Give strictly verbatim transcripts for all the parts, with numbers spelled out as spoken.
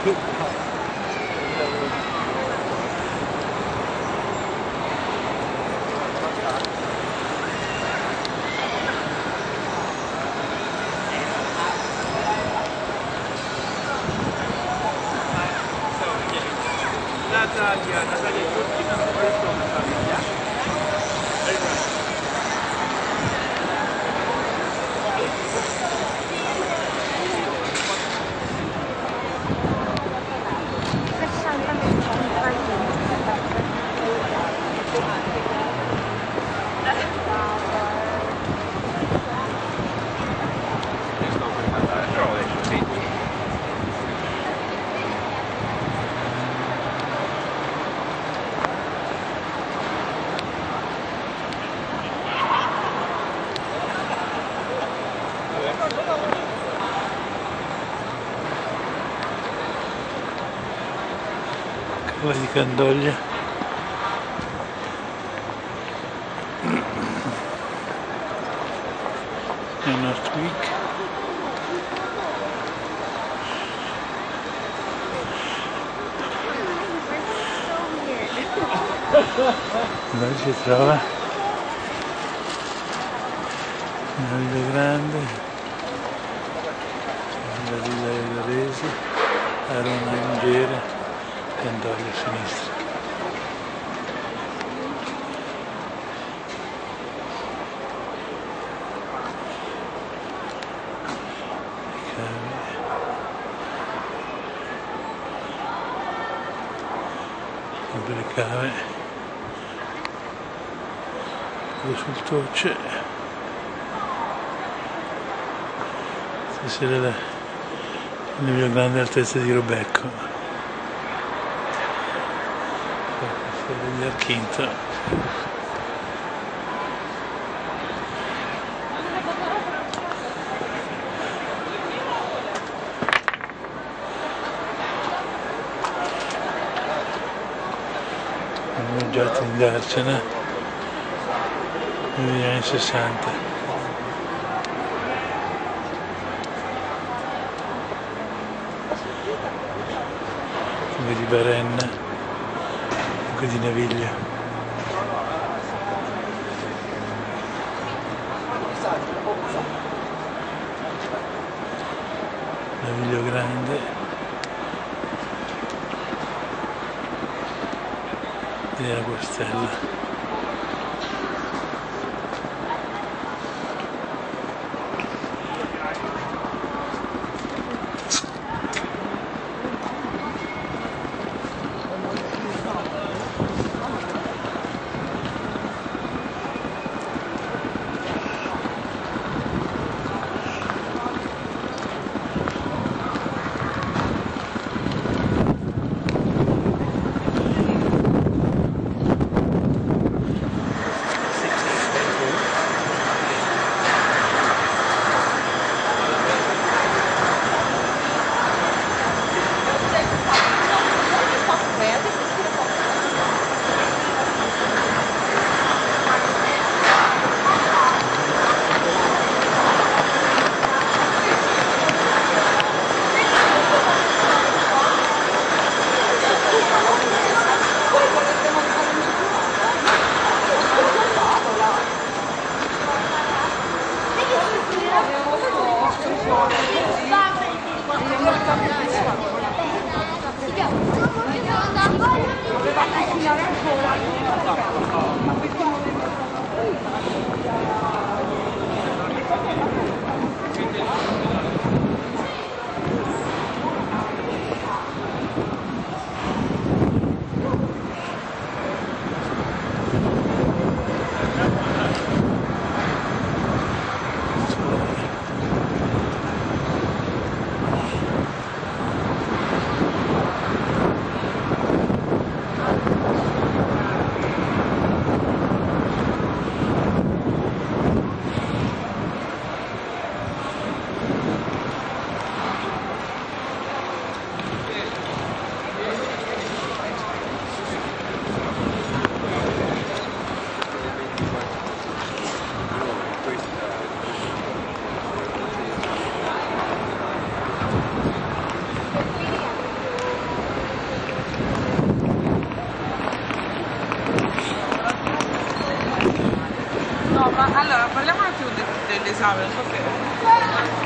Natalia, Natalia Giorgina, questo è Natalia. Cava di Candoglia. È Nordvik. Dove si trova una villa grande, la villa Ioresi, Arona Ingere, Candoglia a sinistra. Sempre le cave, sul Toce. Stasera la, la mia grande altezza di Robecco, degli Archinto. Abbiamo già a andarcene negli anni sessanta. Come di Barenna, come di Naviglia. Naviglio grande e la Guastella. l'esame, non so che...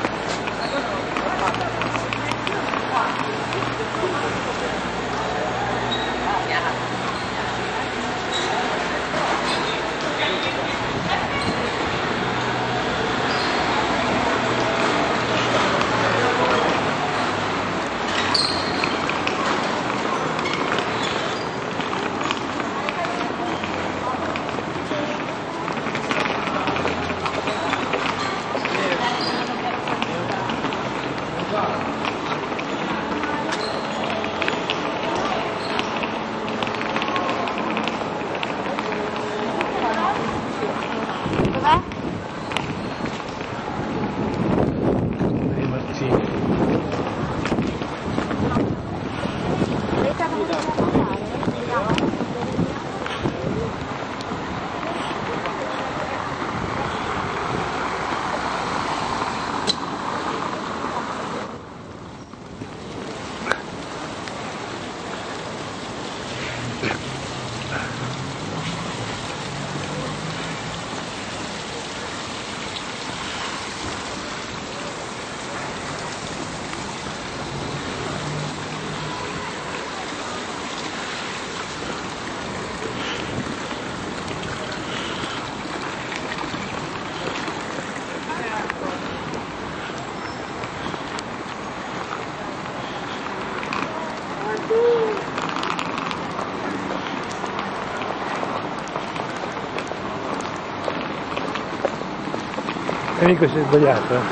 Enrico, sei sbagliato, eh?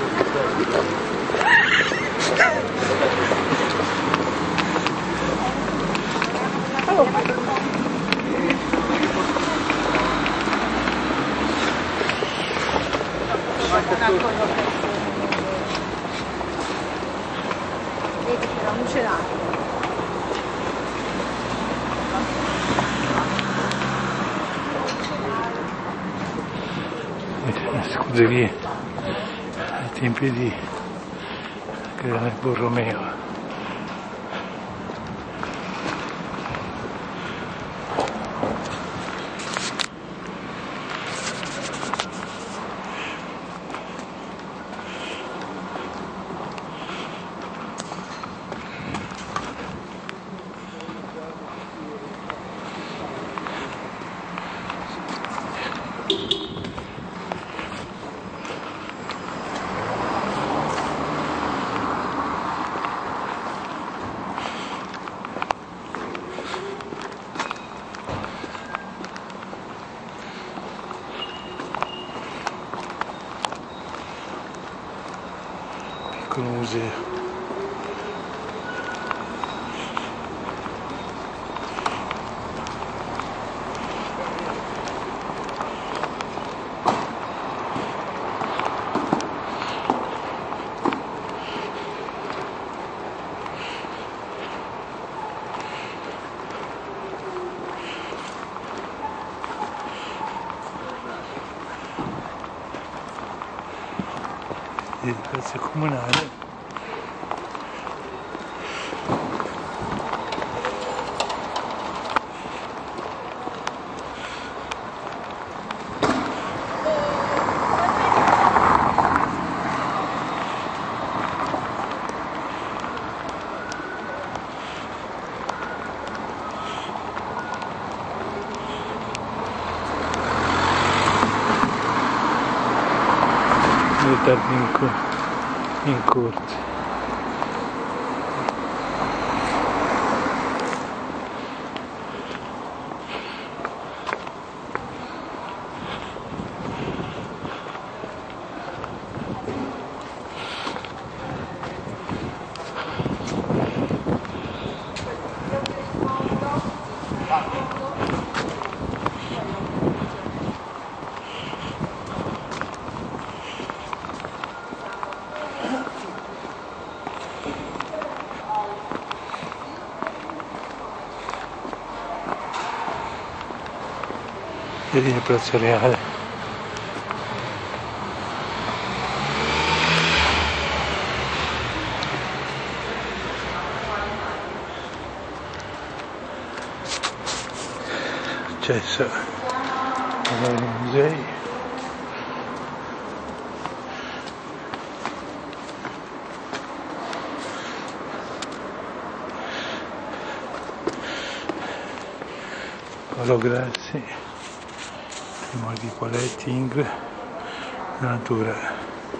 Vedi che non ce l'ha. Scuderie ai tempi di Grande Borromeo. Piccolo museo. Edilizia comunale. Tardi in, co in corte. Vedi il prezzo reale. Accesso ai musei. Holograssi, primo di Poletti, Ingres, Natura.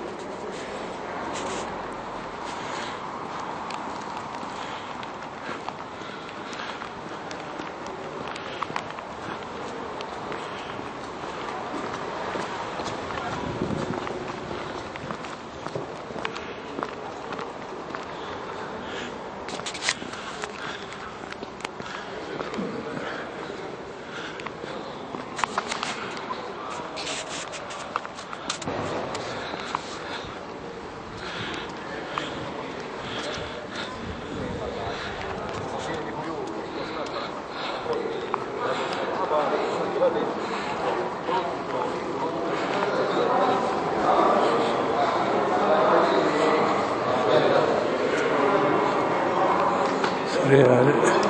Reale.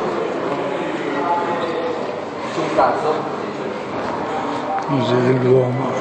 Museo dell'uomo.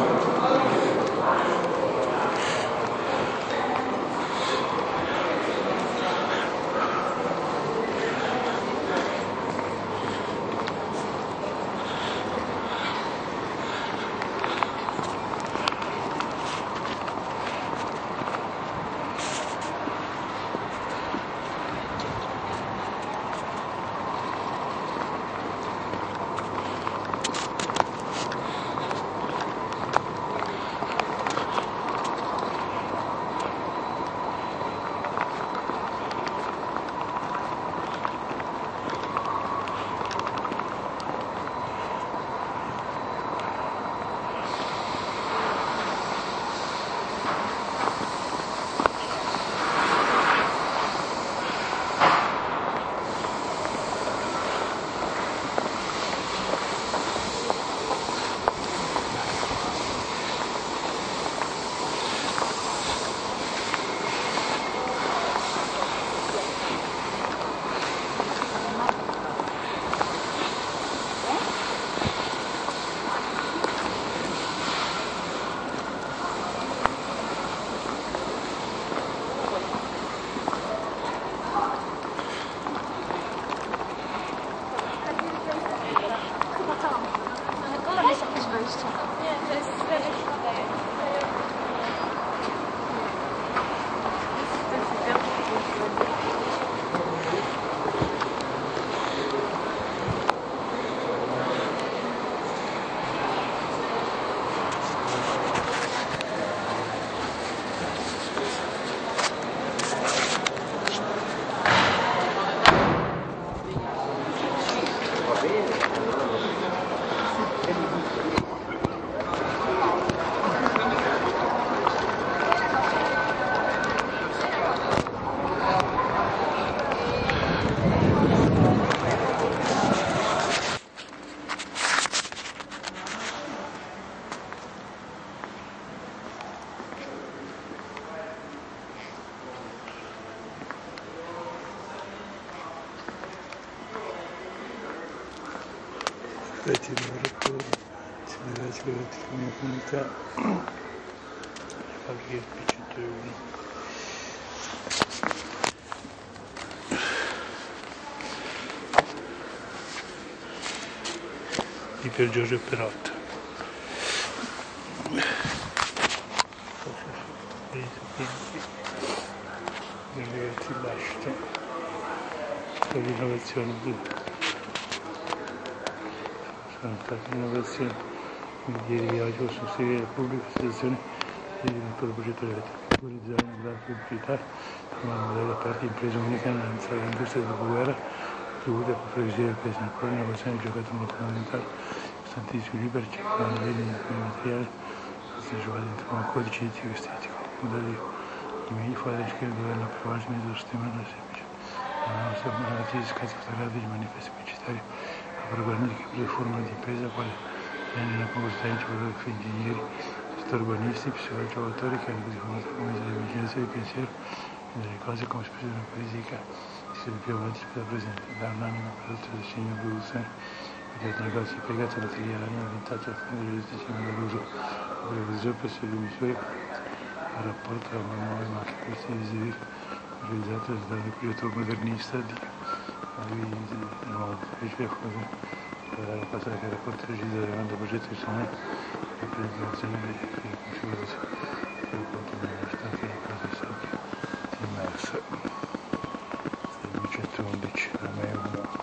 Nie, to jest reti di lavoratori, segnalati legati alla comunità, fabbriche P centouno. Di Pier Giorgio Perotto. Dei ragazzi lasciano per l'innovazione. Sono state innovazioni, ieri di oggi possono seguire la pubblica situazione del direttore progettuale, valorizzare una grande pubblicità, trovare un modello aperto di impresa unica nell'avanzare l'industria del dopoguerra, dovuta per prevedere il peso nel quale l'innovazione ha giocato un ruolo fondamentale, costanti sviluppi per cercare una linea di materiale, sono giocati dentro un codice etico e estetico, modelli di meglio fare le scritte governo per quasi mezzo sistema non è semplice, ma la nostra analisi di scatti fotografie di manifesti pubblicitari programmi che prende forma di impresa quale rendono comportamenti fotografi ingegneri, gestori urbanisti, psicologi che hanno diffondato come dell'immaginazione del pensiero e delle cose come espressione politica si sono più avanti per la presente, da un'anima per l'altro del segno di produzione e del negozio piegato alla triana orientato al fondo dell'estetico dell'uso per la presso le misure al rapporto tra nuove marche questi desideri realizzato dal progetto modernista di nuovo, la cosa che era forte decidere quando progetto di suono la presentazione di Confusi che ho fatto nell'università che era preso di Mers del duecentoundici a me uno.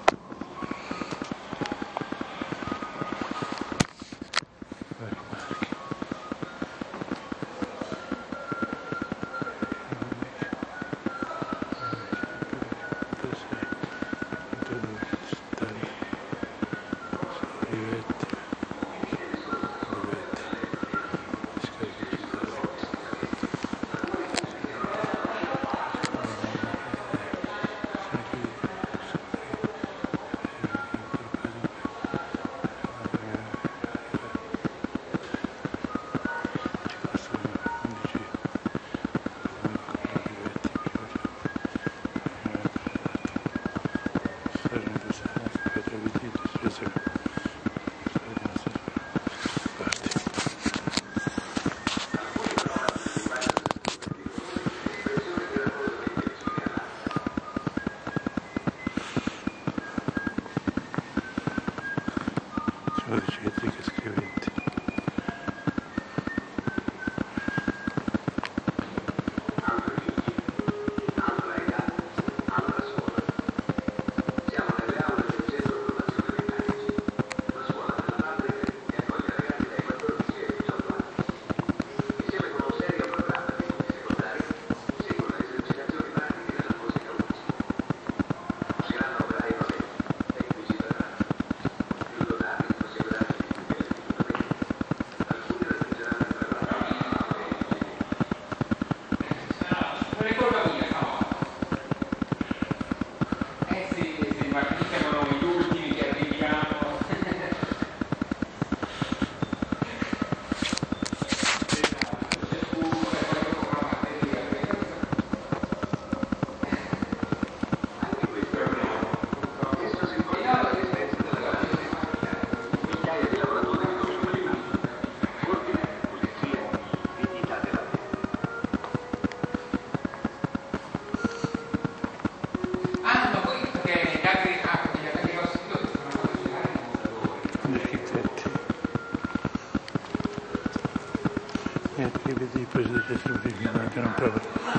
Di presidente che non prova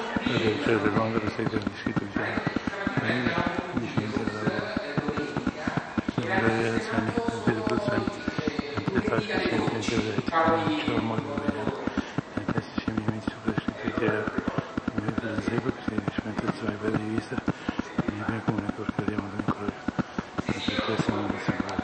cioè del mondo che stai per scritto diciamo di finire da lavoro sempre sempre vedo sempre le tasche sempre interventi c'è un modo di vedere e questi ci mi inizio per scritto che era per esempio che si cimentazione per di vista e mi viene come una porcheria ma ancora per questo non mi sembra.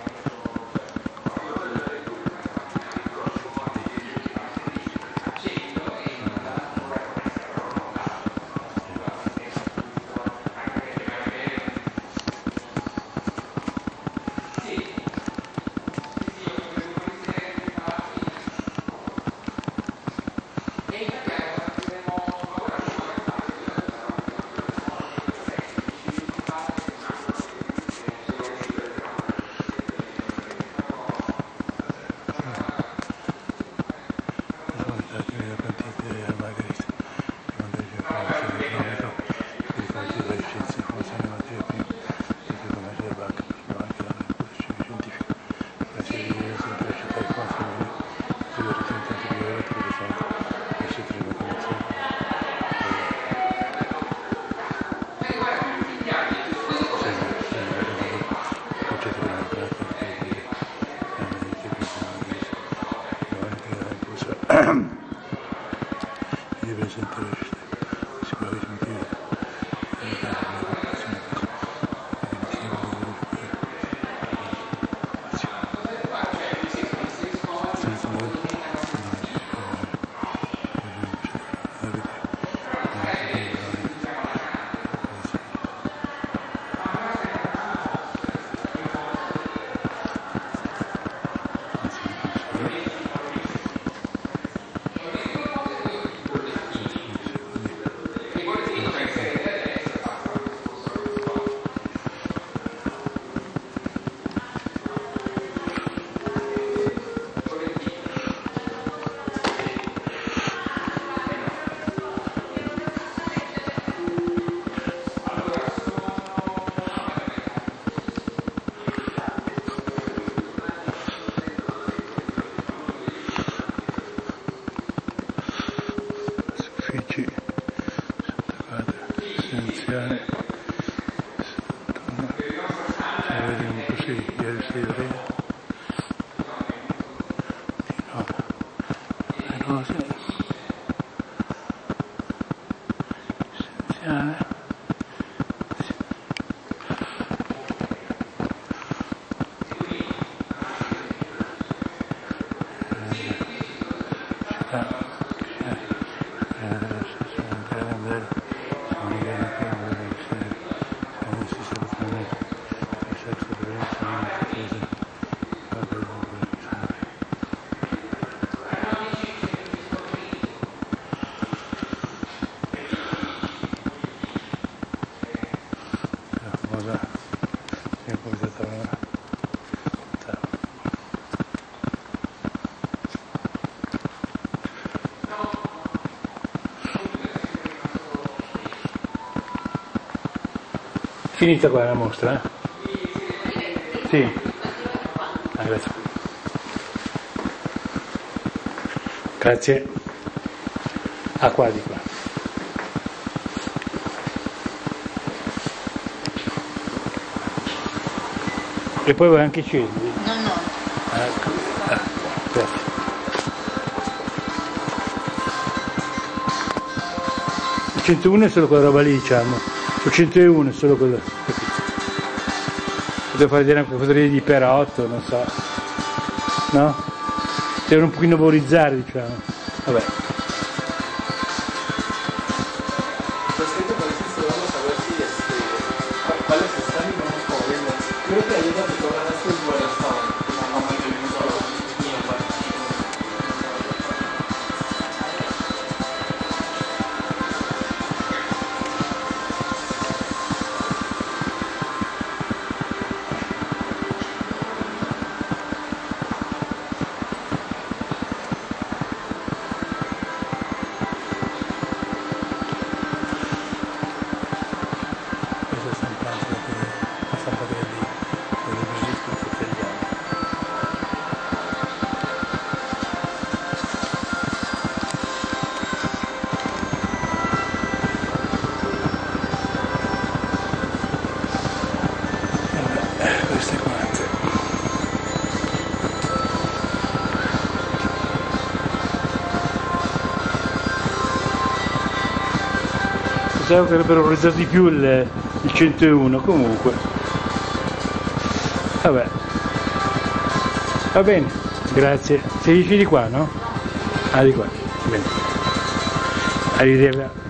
Io per esempio sicuramente Finita qua la mostra, eh? Sì. Ah, grazie. Grazie. Ah, qua di qua. E poi vuoi anche scendi? No, no. Ecco. Ah, grazie. Il centouno è solo quella roba lì, diciamo. Il centouno è solo quello. Capito? Potevo fare vedere anche foto di Perotto, non so. No? Devono un pochino valorizzare, diciamo. Vabbè. Creo que ahí es donde tocan estos vuelos, como el de Questo è sempre la stampa dei registri italiani. Questo è quanto. Pensavo che avrebbero valorizzato di più il, il centouno, comunque. Vabbè. Va bene, grazie. Sei vicino di qua, no? Ah, di qua. Bene. Arrivederla.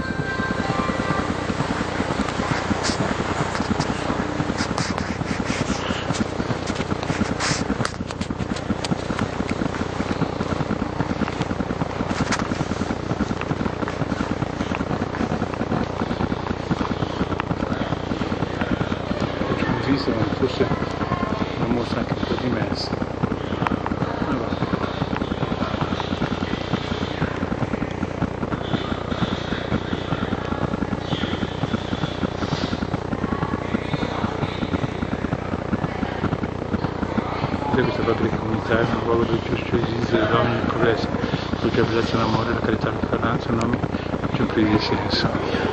Forse una mostra anche un po' diversa. Allora. Questa fabbrica comunitaria è un luogo dove più si esiste le donne nel progresso, dove c'è bellezza, l'amore, la carità, la fratellanza, un nome più privi di senso.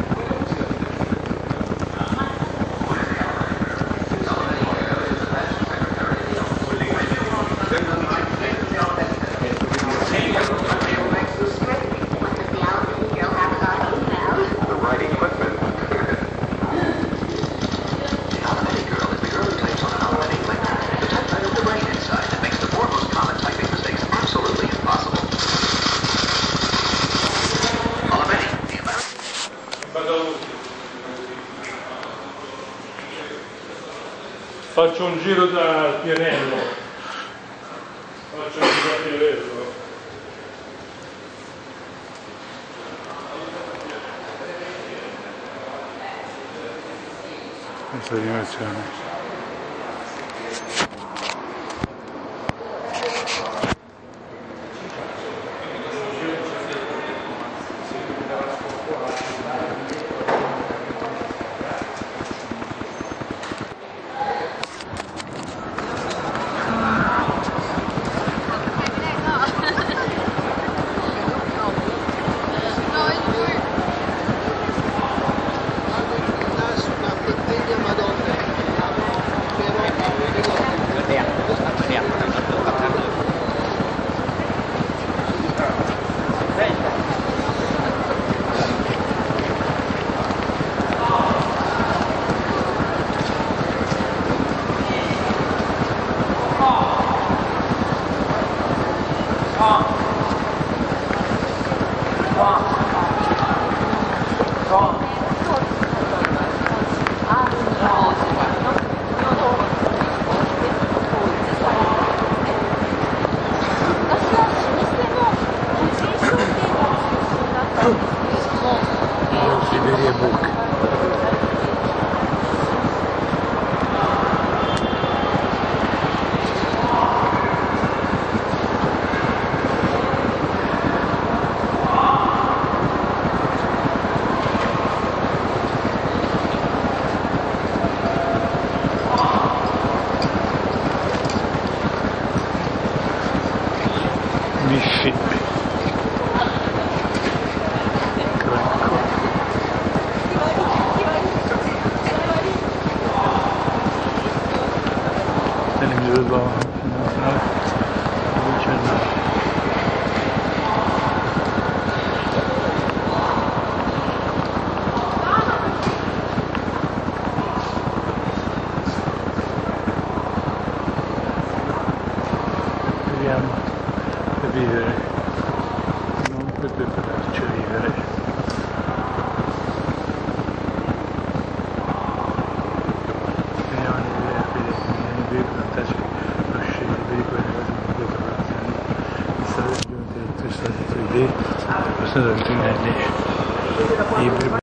Faccio un giro da Pianello. Faccio un giro da Pianello. Questa è l'animazione. Siberia Book. vivere, non per prepararci a vivere. Vediamo le veri fantastici, lo scegli, vedi quelle cose di decorazioni, di stare giunti, di stare tre D, questo è il libri